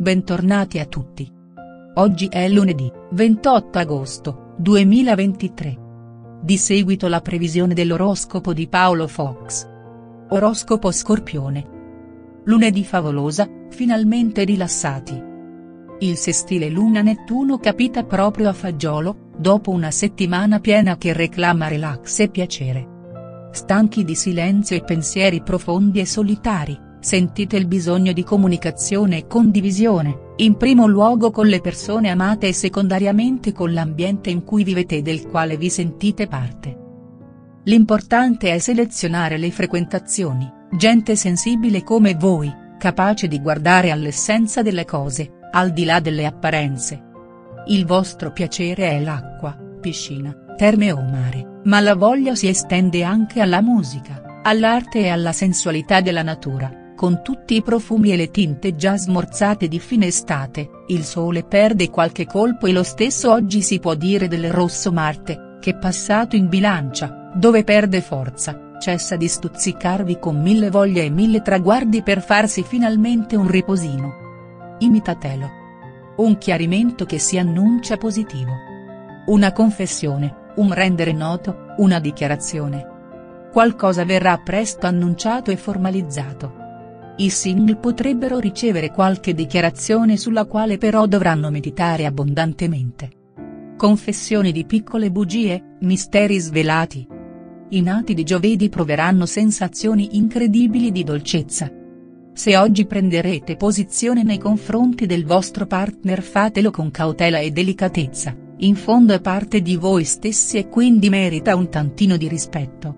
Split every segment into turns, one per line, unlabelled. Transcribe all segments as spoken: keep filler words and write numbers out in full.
bentornati a tutti. Oggi è lunedì, ventotto agosto, duemilaventitré. Di seguito la previsione dell'oroscopo di Paolo Fox. Oroscopo Scorpione. Lunedì favolosa, finalmente rilassati. Il sestile Luna-Nettuno capita proprio a fagiolo, dopo una settimana piena che reclama relax e piacere. Stanchi di silenzio e pensieri profondi e solitari, sentite il bisogno di comunicazione e condivisione, in primo luogo con le persone amate e secondariamente con l'ambiente in cui vivete e del quale vi sentite parte. L'importante è selezionare le frequentazioni, gente sensibile come voi, capace di guardare all'essenza delle cose, al di là delle apparenze. Il vostro piacere è l'acqua, piscina, terme o mare, ma la voglia si estende anche alla musica, all'arte e alla sensualità della natura. Con tutti i profumi e le tinte già smorzate di fine estate, il sole perde qualche colpo e lo stesso oggi si può dire del rosso Marte, che passato in bilancia, dove perde forza, cessa di stuzzicarvi con mille voglie e mille traguardi per farsi finalmente un riposino. Imitatelo. Un chiarimento che si annuncia positivo. Una confessione, un rendere noto, una dichiarazione. Qualcosa verrà presto annunciato e formalizzato. I single potrebbero ricevere qualche dichiarazione sulla quale però dovranno meditare abbondantemente. Confessioni di piccole bugie, misteri svelati. I nati di giovedì proveranno sensazioni incredibili di dolcezza. Se oggi prenderete posizione nei confronti del vostro partner fatelo con cautela e delicatezza, in fondo è parte di voi stessi e quindi merita un tantino di rispetto.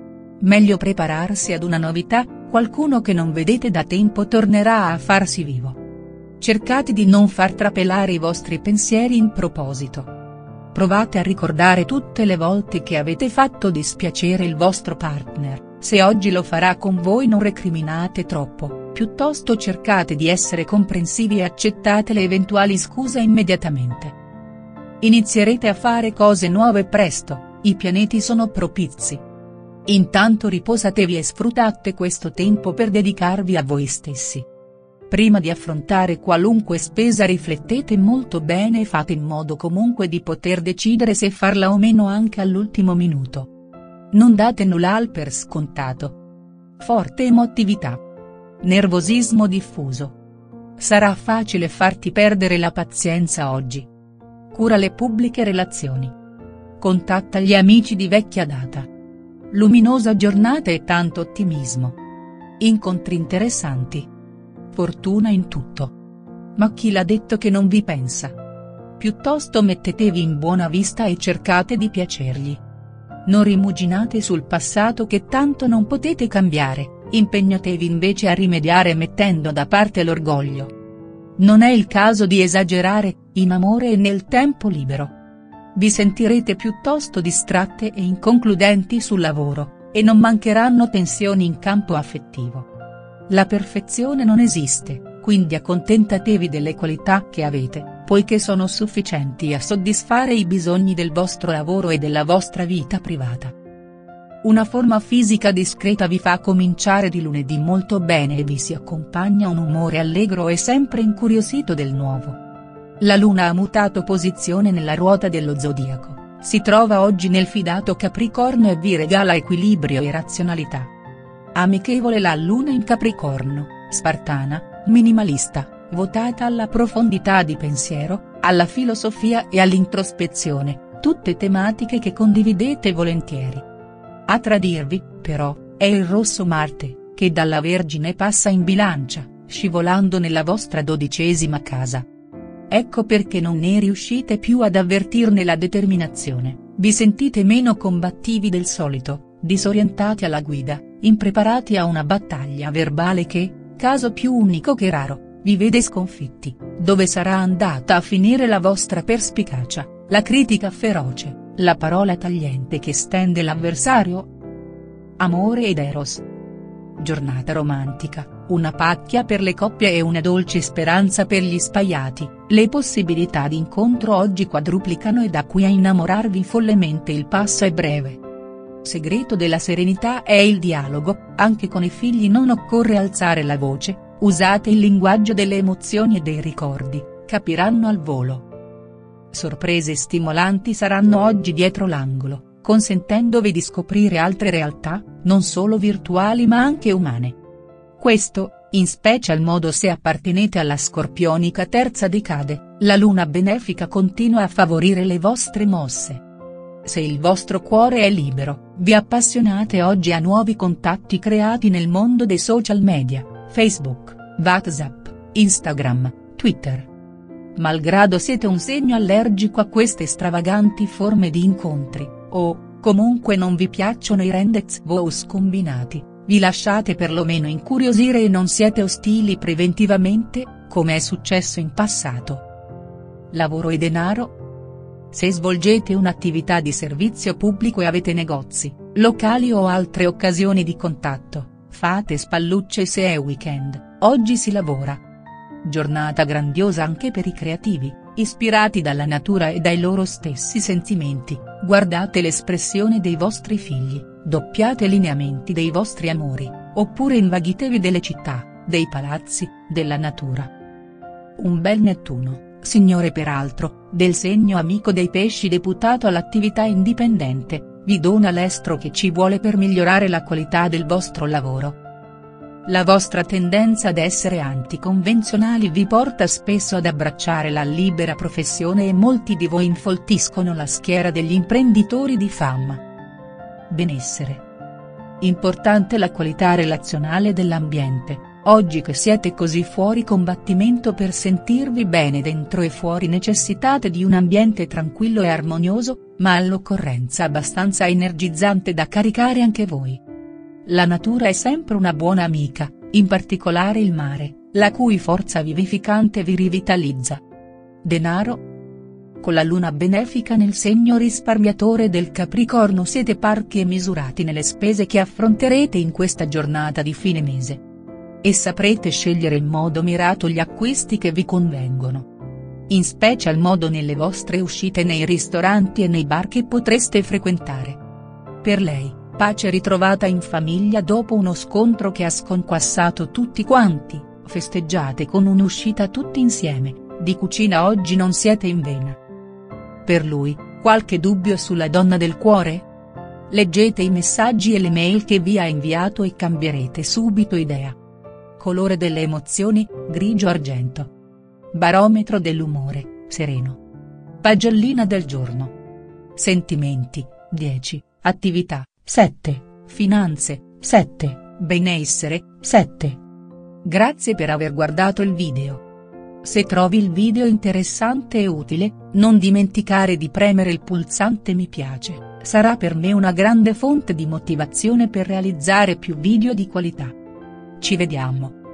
Meglio prepararsi ad una novità, qualcuno che non vedete da tempo tornerà a farsi vivo. Cercate di non far trapelare i vostri pensieri in proposito. Provate a ricordare tutte le volte che avete fatto dispiacere il vostro partner, se oggi lo farà con voi non recriminate troppo, piuttosto cercate di essere comprensivi e accettate le eventuali scuse immediatamente. Inizierete a fare cose nuove presto, i pianeti sono propizi. Intanto riposatevi e sfruttate questo tempo per dedicarvi a voi stessi. Prima di affrontare qualunque spesa riflettete molto bene e fate in modo comunque di poter decidere se farla o meno anche all'ultimo minuto. Non date nulla per scontato. Forte emotività. Nervosismo diffuso. Sarà facile farti perdere la pazienza oggi. Cura le pubbliche relazioni. Contatta gli amici di vecchia data. Luminosa giornata e tanto ottimismo. Incontri interessanti. Fortuna in tutto. Ma chi l'ha detto che non vi pensa? Piuttosto mettetevi in buona vista e cercate di piacergli. Non rimuginate sul passato che tanto non potete cambiare, impegnatevi invece a rimediare mettendo da parte l'orgoglio. Non è il caso di esagerare, in amore e nel tempo libero. Vi sentirete piuttosto distratte e inconcludenti sul lavoro, e non mancheranno tensioni in campo affettivo. La perfezione non esiste, quindi accontentatevi delle qualità che avete, poiché sono sufficienti a soddisfare i bisogni del vostro lavoro e della vostra vita privata. Una forma fisica discreta vi fa cominciare di lunedì molto bene e vi si accompagna un umore allegro e sempre incuriosito del nuovo. La Luna ha mutato posizione nella ruota dello zodiaco, si trova oggi nel fidato Capricorno e vi regala equilibrio e razionalità. Amichevole la Luna in Capricorno, spartana, minimalista, votata alla profondità di pensiero, alla filosofia e all'introspezione, tutte tematiche che condividete volentieri. A tradirvi, però, è il rosso Marte, che dalla Vergine passa in Bilancia, scivolando nella vostra dodicesima casa. Ecco perché non ne riuscite più ad avvertirne la determinazione, vi sentite meno combattivi del solito, disorientati alla guida, impreparati a una battaglia verbale che, caso più unico che raro, vi vede sconfitti, dove sarà andata a finire la vostra perspicacia, la critica feroce, la parola tagliente che stende l'avversario? Amore ed Eros. Giornata romantica. Una pacchia per le coppie e una dolce speranza per gli spaiati, le possibilità di incontro oggi quadruplicano e da qui a innamorarvi follemente il passo è breve. Segreto della serenità è il dialogo, anche con i figli non occorre alzare la voce, usate il linguaggio delle emozioni e dei ricordi, capiranno al volo. Sorprese stimolanti saranno oggi dietro l'angolo, consentendovi di scoprire altre realtà, non solo virtuali ma anche umane. Questo, in special modo se appartenete alla scorpionica terza decade, la luna benefica continua a favorire le vostre mosse. Se il vostro cuore è libero, vi appassionate oggi a nuovi contatti creati nel mondo dei social media, Facebook, WhatsApp, Instagram, Twitter. Malgrado siete un segno allergico a queste stravaganti forme di incontri, o, comunque non vi piacciono i rendezvous combinati, vi lasciate perlomeno incuriosire e non siete ostili preventivamente, come è successo in passato. Lavoro e denaro? Se svolgete un'attività di servizio pubblico e avete negozi, locali o altre occasioni di contatto, fate spallucce se è weekend, oggi si lavora. Giornata grandiosa anche per i creativi, ispirati dalla natura e dai loro stessi sentimenti, guardate l'espressione dei vostri figli, doppiate lineamenti dei vostri amori, oppure invaghitevi delle città, dei palazzi, della natura. Un bel Nettuno, signore peraltro, del segno amico dei pesci deputato all'attività indipendente, vi dona l'estro che ci vuole per migliorare la qualità del vostro lavoro. La vostra tendenza ad essere anticonvenzionali vi porta spesso ad abbracciare la libera professione e molti di voi infoltiscono la schiera degli imprenditori di fama. Benessere. Importante la qualità relazionale dell'ambiente, oggi che siete così fuori combattimento per sentirvi bene dentro e fuori necessitate di un ambiente tranquillo e armonioso, ma all'occorrenza abbastanza energizzante da caricare anche voi. La natura è sempre una buona amica, in particolare il mare, la cui forza vivificante vi rivitalizza. Denaro? Con la luna benefica nel segno risparmiatore del Capricorno siete parchi e misurati nelle spese che affronterete in questa giornata di fine mese. E saprete scegliere in modo mirato gli acquisti che vi convengono. In special modo nelle vostre uscite nei ristoranti e nei bar che potreste frequentare. Per lei, pace ritrovata in famiglia dopo uno scontro che ha sconquassato tutti quanti, festeggiate con un'uscita tutti insieme, di cucina oggi non siete in vena. Per lui, qualche dubbio sulla donna del cuore? Leggete i messaggi e le mail che vi ha inviato e cambierete subito idea. Colore delle emozioni, grigio-argento. Barometro dell'umore, sereno. Pagellina del giorno. Sentimenti, dieci, attività, sette, finanze, sette, benessere, sette. Grazie per aver guardato il video. Se trovi il video interessante e utile, non dimenticare di premere il pulsante mi piace, sarà per me una grande fonte di motivazione per realizzare più video di qualità. Ci vediamo.